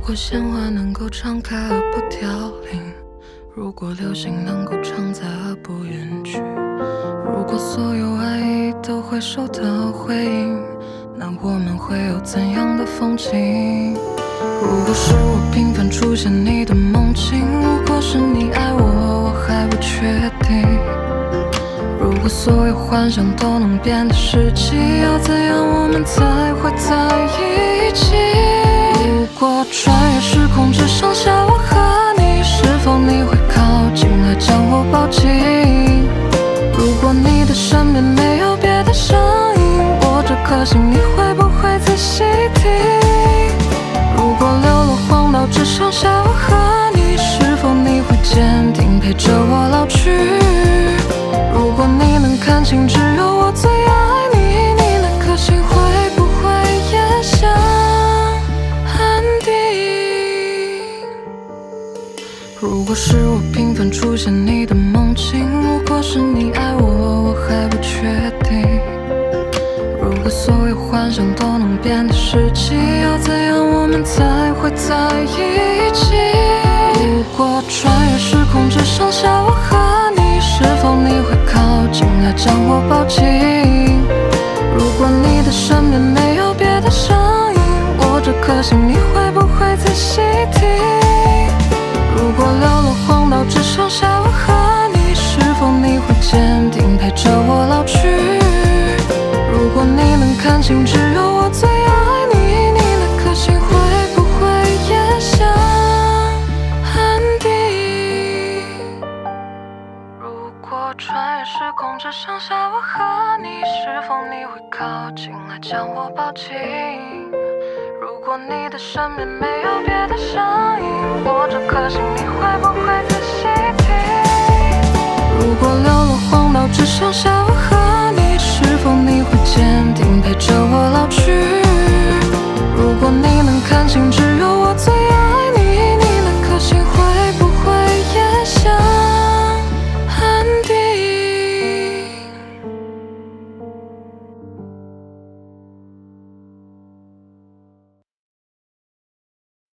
果鲜花能够常开而不凋零，如果流星能够常在而不远去，如果所有爱意都会收到回应，那我们会有怎样的风景？如果是我频繁出现你的梦境，如果是你爱我，我还不确定。如果所有幻想都能变得实际，要怎样我们才会在一起？如果穿越时空只剩下我和你，是否你会靠近来将我抱紧？如果你的身边没有别的声音，我这颗心你会不会仔细听？如果流落荒岛只剩下我和你，是否你会坚定陪着我老去？如果你能看清只有我最爱你，你那颗心会不会也想安定？如果是我频繁出现你的梦境，如果是你爱我，我还不确定。如果所有幻想都能变得实际，要怎样我们才会在一起？如果穿越时空只剩下我和你，是否你会靠近来将我抱紧？如果你的身边没有别的声音，我这颗心你会不会仔细听？如果流落荒岛只剩下我和你，是否你会坚定陪着我老去？如果你能看清只有我最爱你，你那颗心会不会也想安定？如果穿越时空只剩下我和你，是否你会靠近来将我抱紧？如果你的身边没有别的声音，我这颗心你会不会仔细听？如果流落荒岛只剩下我